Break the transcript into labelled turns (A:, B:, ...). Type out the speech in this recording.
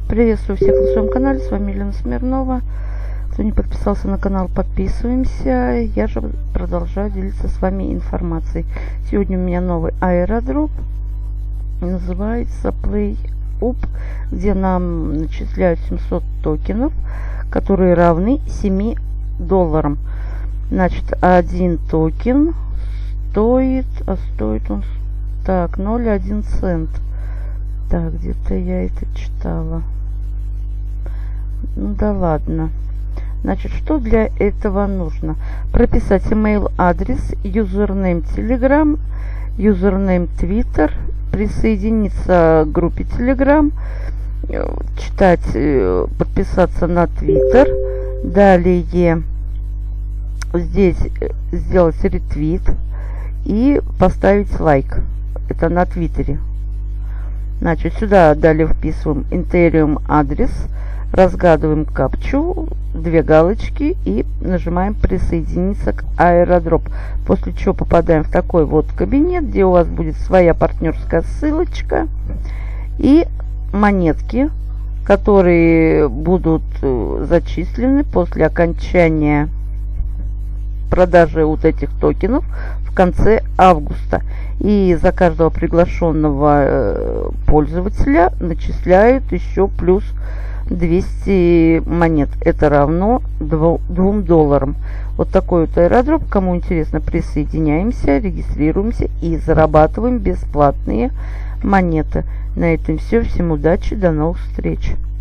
A: Приветствую всех на своем канале, с вами Елена Смирнова. Кто не подписался на канал, подписываемся. Я же продолжаю делиться с вами информацией. Сегодня у меня новый аэродроп, называется PlayUp, где нам начисляют 700 токенов, которые равны $7. Значит, один токен стоит, он так, 0,1 цент. Так, где-то я это читала. Ну да ладно. Значит, что для этого нужно? Прописать email адрес, юзернейм Telegram, юзернейм Twitter, присоединиться к группе Telegram, читать, подписаться на Twitter. Далее здесь сделать ретвит и поставить лайк. Это на Твиттере. Значит, сюда далее вписываем Ethereum адрес, разгадываем капчу, 2 галочки и нажимаем присоединиться к аэродроп. После чего попадаем в такой вот кабинет, где у вас будет своя партнерская ссылочка и монетки, которые будут зачислены после окончания продажи вот этих токенов в конце августа. И за каждого приглашенного пользователя начисляют еще плюс 200 монет. Это равно $2. Вот такой вот аэродроп. Кому интересно, присоединяемся, регистрируемся и зарабатываем бесплатные монеты. На этом все. Всем удачи, до новых встреч.